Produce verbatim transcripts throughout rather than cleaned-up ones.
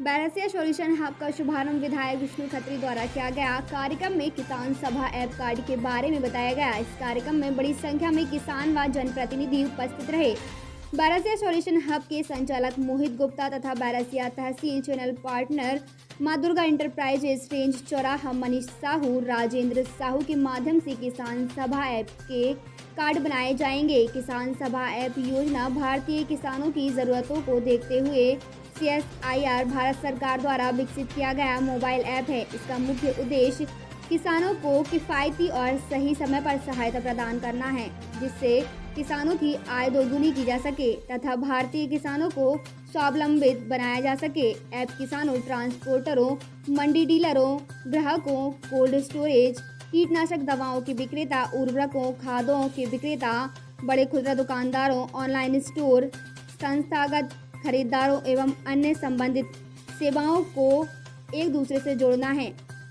Berasia solution hub का शुभारंभ विधायक विष्णु खत्री द्वारा किया गया। कार्यक्रम में किसान सभा ऐप कार्ड के बारे में बताया गया। इस कार्यक्रम में बड़ी संख्या में किसान व जनप्रतिनिधि उपस्थित रहे। बैरसिया सॉल्यूशन हब के संचालक मोहित गुप्ता तथा बैरसिया तहसील चैनल पार्टनर माँ दुर्गा इंटरप्राइजेज रेंज चौराहा मनीष साहू, राजेंद्र साहू के माध्यम से किसान सभा ऐप के कार्ड बनाए जाएंगे। किसान सभा ऐप योजना भारतीय किसानों की ज़रूरतों को देखते हुए C S I R Bharat सरकार द्वारा विकसित किया गया मोबाइल ऐप है। इसका मुख्य उद्देश्य किसानों को किफ़ायती और सही समय पर सहायता प्रदान करना है, जिससे किसानों की आय दोगुनी की जा सके तथा भारतीय किसानों को स्वावलंबित बनाया जा सके। ऐप किसानों, ट्रांसपोर्टरों, मंडी डीलरों, ग्राहकों, कोल्ड स्टोरेज, कीटनाशक दवाओं के विक्रेता, उर्वरकों, खादों के विक्रेता, बड़े खुदरा दुकानदारों, ऑनलाइन स्टोर, संस्थागत खरीदारों एवं अन्य संबंधित सेवाओं को एक दूसरे से जोड़ना है।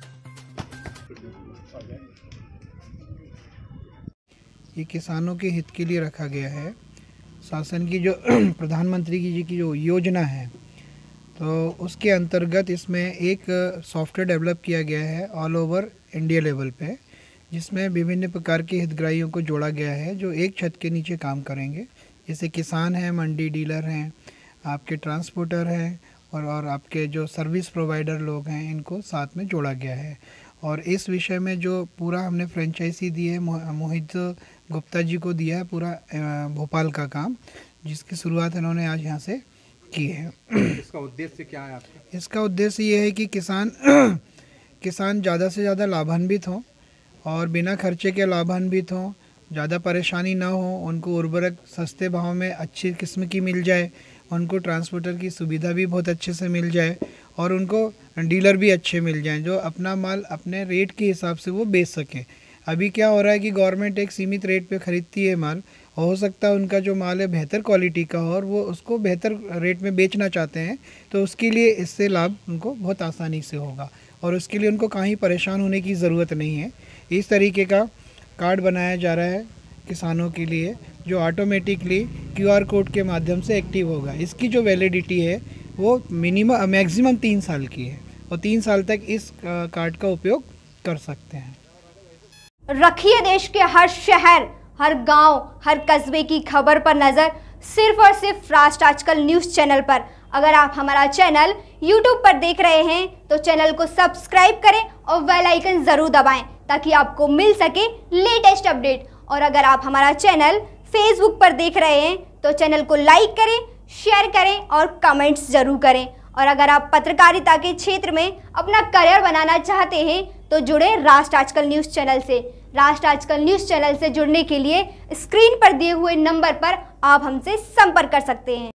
ये किसानों के हित के लिए रखा गया है। शासन की जो प्रधानमंत्री की जी की जो योजना है, तो उसके अंतर्गत इसमें एक सॉफ्टवेयर डेवलप किया गया है ऑल ओवर इंडिया लेवल पे, जिसमें विभिन्न प्रकार के हितग्राहियों को जोड़ा गया है जो एक छत के नीचे काम करेंगे। जैसे किसान हैं, मंडी डीलर हैं, आपके ट्रांसपोर्टर हैं और और आपके जो सर्विस प्रोवाइडर लोग हैं, इनको साथ में जोड़ा गया है। और इस विषय में जो पूरा हमने फ्रेंचाइजी दी है, मोहित गुप्ता जी को दिया है पूरा भोपाल का काम, जिसकी शुरुआत इन्होंने आज यहाँ से की है। इसका उद्देश्य क्या है आपका? इसका उद्देश्य ये है कि किसान किसान ज़्यादा से ज़्यादा लाभान्वित हों और बिना खर्चे के लाभान्वित हों, ज़्यादा परेशानी ना हो, उनको उर्वरक सस्ते भाव में अच्छी किस्म की मिल जाए, उनको ट्रांसपोर्टर की सुविधा भी बहुत अच्छे से मिल जाए और उनको डीलर भी अच्छे मिल जाएं जो अपना माल अपने रेट के हिसाब से वो बेच सकें। अभी क्या हो रहा है कि गवर्नमेंट एक सीमित रेट पे ख़रीदती है माल, और हो सकता है उनका जो माल है बेहतर क्वालिटी का हो और वो उसको बेहतर रेट में बेचना चाहते हैं, तो उसके लिए इससे लाभ उनको बहुत आसानी से होगा और उसके लिए उनको कहीं परेशान होने की ज़रूरत नहीं है। इस तरीके का कार्ड बनाया जा रहा है किसानों के लिए, जो ऑटोमेटिकली क्यू आर कोड के माध्यम से एक्टिव होगा। इसकी जो वैलिडिटी है वो मिनिमम मैक्सिमम तीन साल की है और तीन साल तक इस कार्ड का उपयोग कर सकते हैं। रखिए देश के हर शहर, हर गांव, हर कस्बे की खबर पर नजर सिर्फ और सिर्फ राष्ट्र आजकल न्यूज़ चैनल पर। अगर आप हमारा चैनल यूट्यूब पर देख रहे हैं तो चैनल को सब्सक्राइब करें और बेल आइकन जरूर दबाएं ताकि आपको मिल सके लेटेस्ट अपडेट। और अगर आप हमारा चैनल फेसबुक पर देख रहे हैं तो चैनल को लाइक करें, शेयर करें और कमेंट्स जरूर करें। और अगर आप पत्रकारिता के क्षेत्र में अपना करियर बनाना चाहते हैं तो जुड़े राष्ट्र आजकल न्यूज़ चैनल से। राष्ट्र आजकल न्यूज़ चैनल से जुड़ने के लिए स्क्रीन पर दिए हुए नंबर पर आप हमसे संपर्क कर सकते हैं।